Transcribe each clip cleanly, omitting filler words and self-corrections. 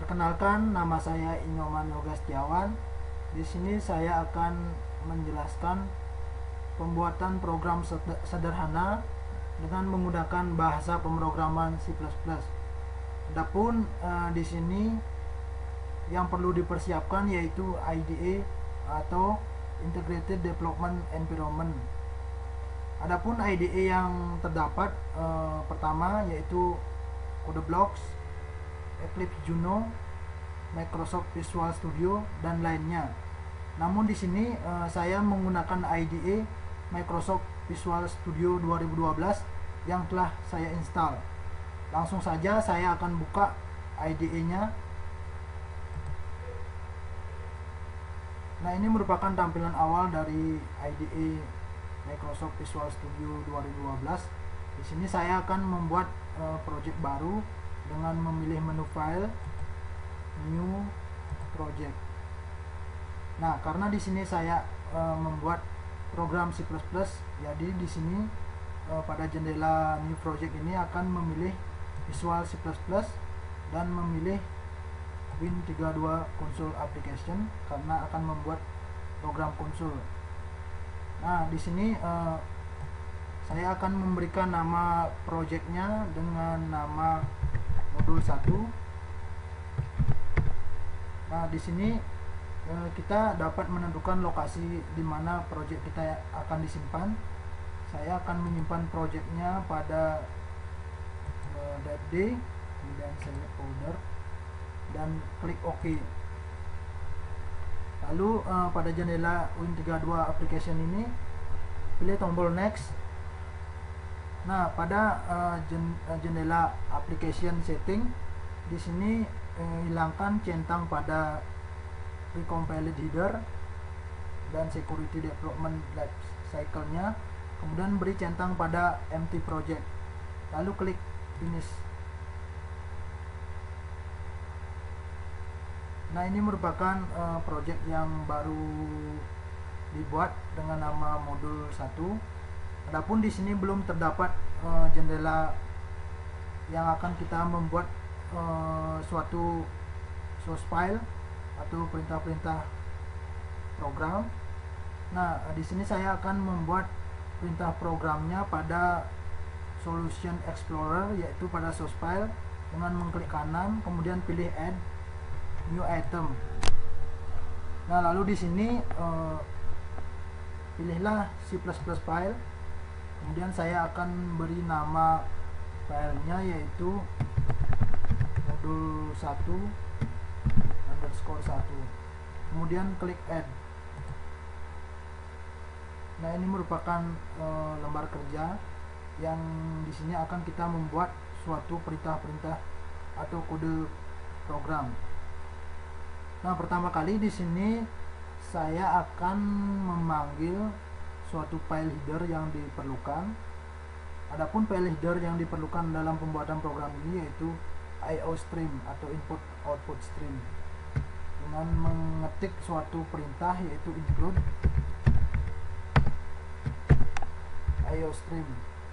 Perkenalkan, nama saya Inyoman Yoga Setiawan. Di sini saya akan menjelaskan pembuatan program sederhana dengan menggunakan bahasa pemrograman C++. Adapun di sini yang perlu dipersiapkan yaitu IDE atau Integrated Development Environment. Adapun IDE yang terdapat pertama yaitu CodeBlocks, Eclipse Juno, Microsoft Visual Studio dan lainnya. Namun di sini saya menggunakan IDE Microsoft Visual Studio 2012 yang telah saya install. Langsung saja saya akan buka IDE-nya. Nah, ini merupakan tampilan awal dari IDE Microsoft Visual Studio 2012. Di sini saya akan membuat project baru dengan memilih menu file, new project. Nah, karena di sini saya membuat program C++, jadi di sini pada jendela new project ini akan memilih Visual C++ dan memilih Win32 Console Application karena akan membuat program konsol. Nah, di sini saya akan memberikan nama projectnya dengan nama modul 1. Nah, di sini kita dapat menentukan lokasi di mana project kita akan disimpan. Saya akan menyimpan projectnya pada .d, kemudian select folder dan klik OK. Lalu pada jendela Win32 application ini pilih tombol next. Nah, pada jendela application setting di sini hilangkan centang pada precompiled header dan security development life cycle-nya, kemudian beri centang pada empty project, lalu klik finish. Nah, ini merupakan project yang baru dibuat dengan nama modul 1. Adapun di sini belum terdapat jendela yang akan kita membuat suatu source file atau perintah-perintah program. Nah, di sini saya akan membuat perintah programnya pada Solution Explorer, yaitu pada source file, dengan mengklik kanan kemudian pilih add new item. Nah, lalu di sini pilihlah C++ file. Kemudian saya akan beri nama filenya yaitu modul 1 underscore 1. Kemudian klik add. Nah, ini merupakan lembar kerja yang di sini akan kita membuat suatu perintah-perintah atau kode program. Nah, pertama kali di sini saya akan memanggil suatu file header yang diperlukan. Adapun file header yang diperlukan dalam pembuatan program ini yaitu IO stream atau input output stream, dengan mengetik suatu perintah yaitu include IO stream.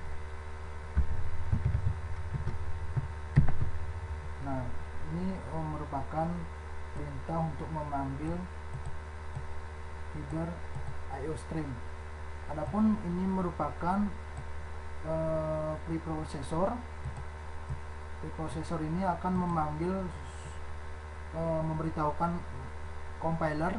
Nah, ini merupakan perintah untuk memanggil header IO stream. Adapun ini merupakan preprocessor. Preprocessor ini akan memanggil memberitahukan compiler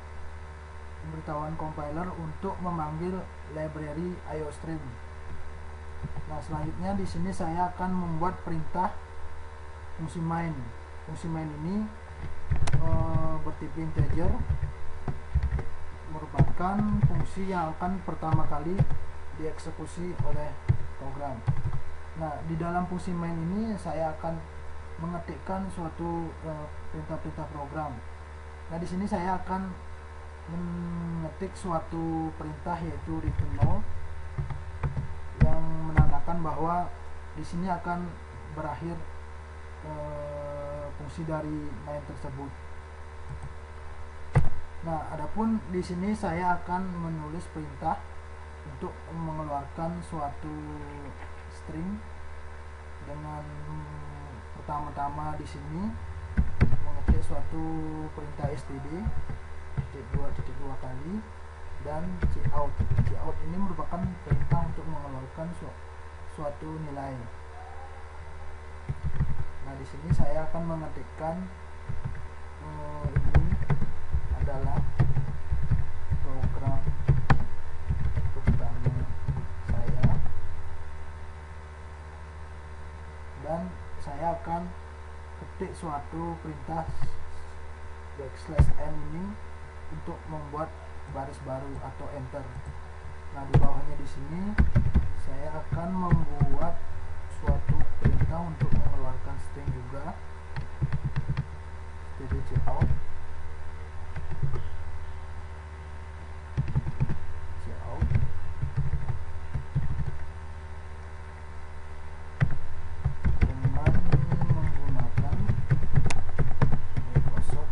untuk memanggil library IO stream. Nah, selanjutnya di sini saya akan membuat perintah fungsi main. Fungsi main ini bertipe integer, merupakan fungsi yang akan pertama kali dieksekusi oleh program. Nah, di dalam fungsi main ini saya akan mengetikkan suatu perintah-perintah program. Nah, di sini saya akan mengetik suatu perintah yaitu return 0 yang menandakan bahwa di sini akan berakhir fungsi dari main tersebut. Nah, adapun di sini saya akan menulis perintah untuk mengeluarkan suatu string dengan pertama-tama di sini suatu perintah std .2.2 kali dan cout. Cout ini merupakan perintah untuk mengeluarkan suatu nilai. Nah, di sini saya akan mengetikkan ini adalah program pertama saya, dan saya akan ketik suatu perintah \n ini untuk membuat baris baru atau enter. Nah, di bawahnya di sini saya akan membuat suatu perintah untuk mengeluarkan string juga, cout. Dengan menggunakan Microsoft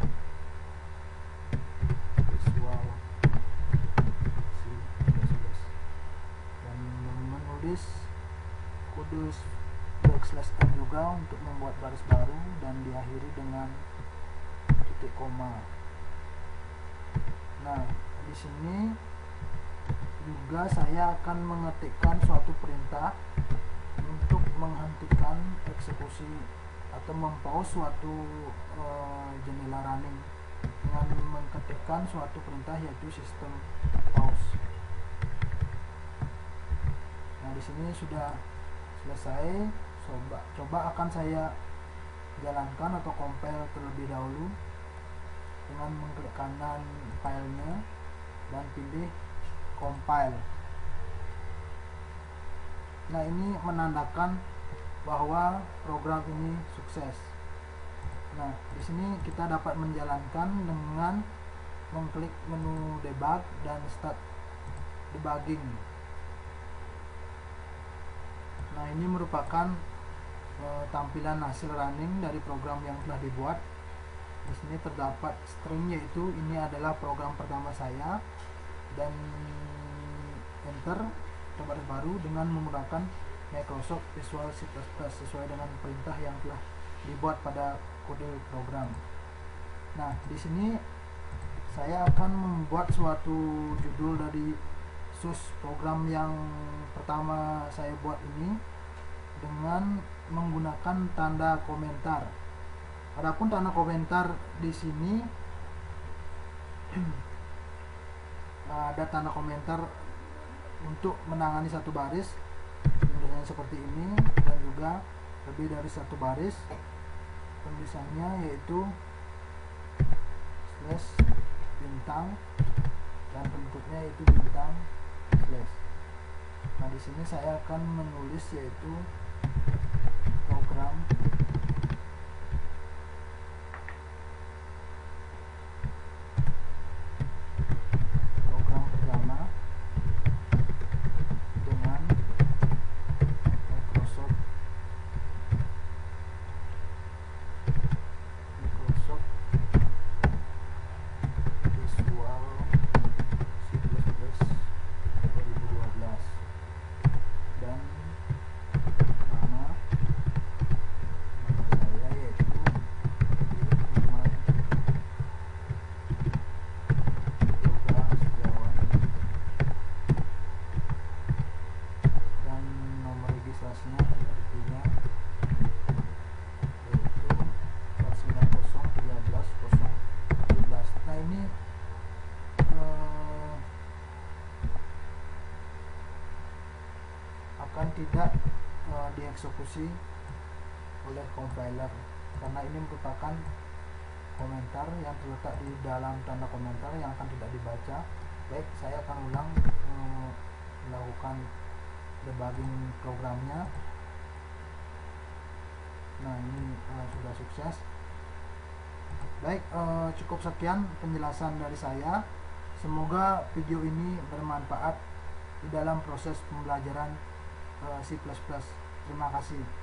Visual C++, dan menulis kode \n juga untuk membuat baris baru dan diakhiri dengan titik koma. Nah, di sini juga saya akan mengetikkan suatu perintah untuk menghentikan eksekusi atau mempause suatu jendela running dengan mengetikkan suatu perintah yaitu system pause. Nah, di sini sudah selesai. Coba akan saya jalankan atau compile terlebih dahulu dengan mengklik kanan filenya dan pilih compile. Nah, ini menandakan bahwa program ini sukses. Nah, di sini kita dapat menjalankan dengan mengklik menu debug dan start debugging. Nah, ini merupakan tampilan hasil running dari program yang telah dibuat. Di sini terdapat string, yaitu ini adalah program pertama saya, dan enter atau baris baru dengan menggunakan Microsoft Visual C++ sesuai dengan perintah yang telah dibuat pada kode program. Nah, di sini saya akan membuat suatu judul dari source program yang pertama saya buat ini dengan menggunakan tanda komentar. Adapun tanda komentar di sini ada tanda komentar untuk menangani satu baris, tulisannya seperti ini, dan juga lebih dari satu baris. Tulisannya yaitu slash bintang dan bentuknya yaitu bintang slash. Nah, di sini saya akan menulis yaitu program pertama dengan Microsoft Visual C++ 2012, dan nama saya yaitu Irman Yoga Setiawan, dan nomor registrasinya artinya yaitu 490130017. Nah, ini akan tidak dieksekusi oleh compiler karena ini merupakan komentar yang terletak di dalam tanda komentar yang akan tidak dibaca. Baik, saya akan ulang melakukan debugging programnya. Nah, ini sudah sukses. Baik, cukup sekian penjelasan dari saya. Semoga video ini bermanfaat di dalam proses pembelajaran C++. Terima kasih.